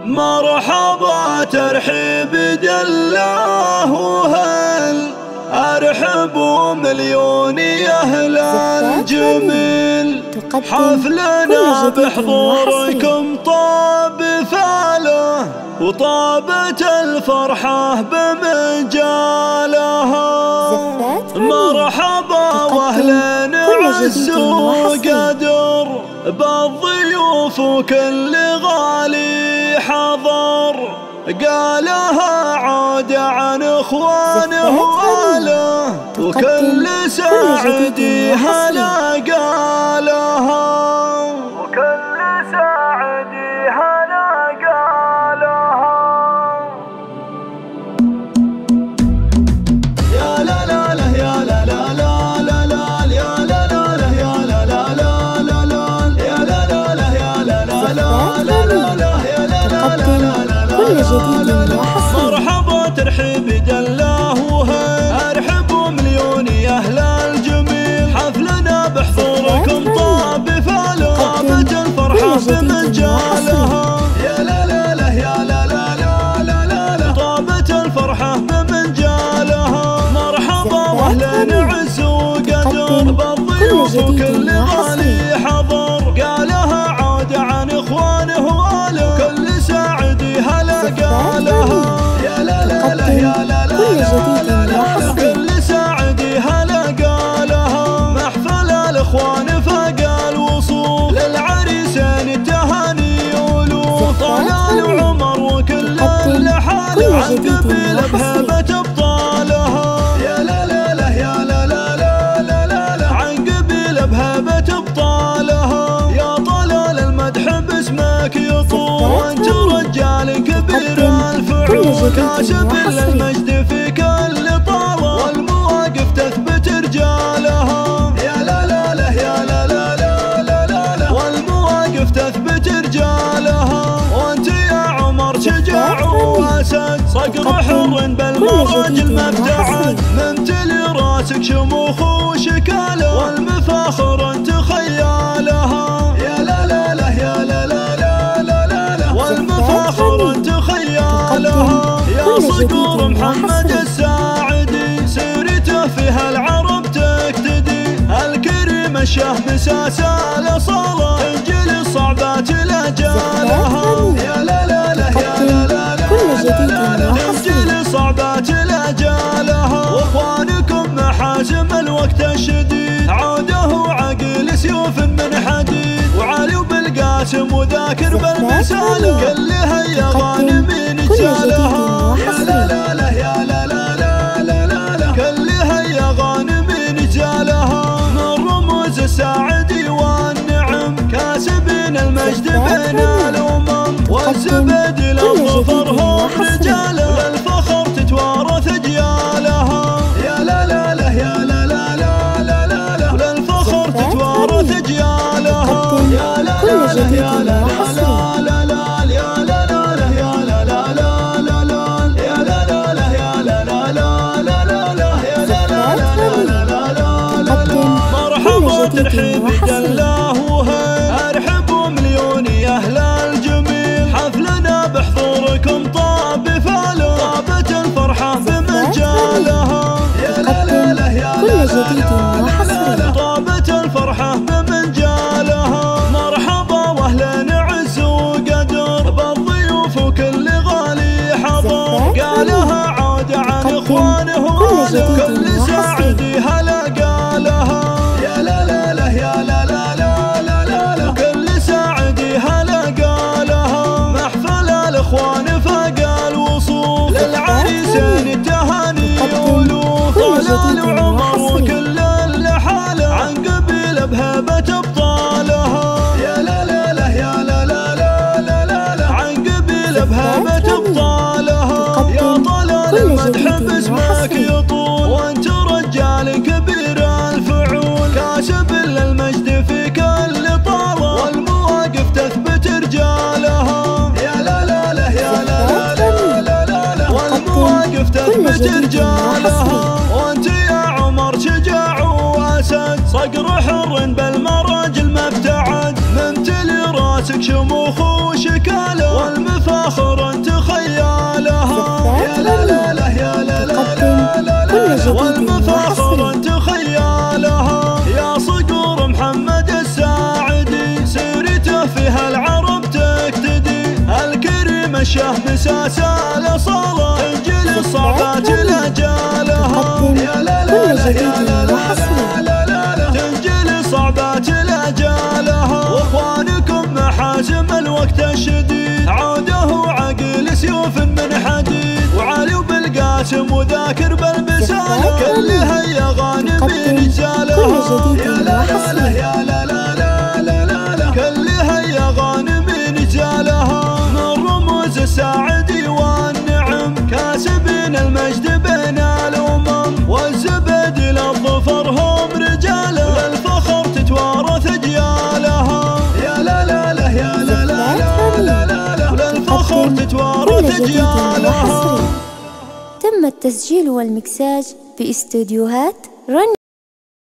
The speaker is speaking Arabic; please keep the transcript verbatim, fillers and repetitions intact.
مرحبا ترحيب دلاه وهل أرحبوا مليون يا أهل الجميل. حفلنا بحضوركم طاب فاله وطابت الفرحة بمجالها. مرحبا واهلين عز وقدر بالضيوف وكل غالي حضر. قالها عود عن اخوانه واهله وكل ساعدي هلا قالها. وكل ساعدي هلا قالها. يا لا لا لا يا لا لا لا لا لا يا لا لا لا يا لا لا لا لا لا يا لا لا لا يا لا لا لا لا لا يا لا لا لا لا. مرحبا ترحيب دلاه وهل أرحبوا مليون يا أهل الجميل. حفلنا بحضوركم طاب فاله طابت الفرحة بمجالها. يا لا لا لا يا لا لا لا لا لا طابت الفرحة بمجالها. مرحبا واهلين عز وقدر بالضيوف وكل غالي حضر. قالها عود عن اخوانه واهله وكل ساعدي هلا قالها. يا لا لا لا يا لا لا لا لا كل ساعدي هلا قالها. محفل الاخوان فاق الوصول للعريسين التهاني ولوف. طلال وعمر وكل الحال عن قبيل بهبة ابطالها. يا لا لا لا يا لا لا لا لا لا عن قبيل بهبة ابطالها. يا طلال المدح باسمك يطول وانت رجال كبير الفعول. كاسب للمجد في كل طاوة والمواقف تثبت رجالها. يا لا لا لا يا لا لا لا لا لا والمواقف تثبت رجالها. وانت يا عمر شجاع واسد صقر حر بالمراجل ما ابتعد. ممتلي راسك شموخ وشكاله والمفاخر انت خيالها. يا لا لا لا يا لا لا لا لا والمفاخر انت خيالها. يا صقور محمد الساعدي سيرته فيها العرب تقتدي. الكريم الشهم ساسا لصاله انجل الصعبات لاجالها. يا لا لا لا يا لا لا لا انجل الصعبات لاجالها. واخوانكم محازم الوقت الشديد عوده عقل سيوف من حديد. وعلي وبالقاسم وذاكر بالمساله كل هيا غانمين جالها. يا لا لا لا يا لا لا لا لا لا كل هيا غانمين جالها. من رموز الساعدي والنعم كاسبين المجد بين الامم. والزبد للظفر هم رجاله للفخر تتوارث اجيالها. يا لا لا لا يا لا لا لا لا لا للفخر تتوارث اجيالها. يا لا لا لا يا لا لا لا لا يا لا لا لا يا لا لا لا لا لا يا لا لا لا يا لا لا لا لا لا يا لا لا لا لا لا لا. مرحبا ترحيب دلاه وهل أرحبوا مليون يا أهل الجميل. حفلنا بحضوركم طاب فاله طابت الفرحة بمجالها. يا لا لا لا يا لا لا لا طابت الفرحة بمجالها. مرحبا واهلين عز وقدر بالضيوف وكل غالي حضر. قالها عود عن اخوانه واهله كل ساعدي هلا قالها. يا لا لا لا يا لا لا لا لا لا كل ساعدي هلا قالها. محفل الاخوان فاق الوصول للعريسين التهاني ولوف. طلال وعمر وكل الحال عن قبيل بهبة ابطالها. يا لا لا لا يا لا لا لا لا عن قبيل بهبة ابطالها. يا طلال المدح باسمك يطول وانت رجال كبير الفعول. كاسب للمجد في كل طاوة والمواقف تثبت رجالها. يا لا لا لا يا لا لا لا لا والمواقف تثبت رجالها. وانت يا عمر شجاع واسد صقر حر بالمراجل ما ابتعد. ممتلي راسك شموخ وشكاله والمفاخر الشهم ساسال صالة تنجل الصعبات لأجالها يا لا لا لا يا لا لا لا لا تنجل الصعبات لأجالها واخوانكم محازم الوقت الشديد عوده عقل سيوف من حديد وعلي وبالقاسم وذاكر بالبسالة كلها يا غانمين رجالها يا لا لا يا لا لا لا لا لا كلها يا غانمين رجالها من رموز الساعدي والنعم كاسبين المجد بين الأمم والزبد للظفر هم رجاله للفخر تتوارث أجيالها يا لا لا لا يا لا لا لا لا لا للفخر تتوارث أجيالها. تم التسجيل والمكساج في استوديوهات رن.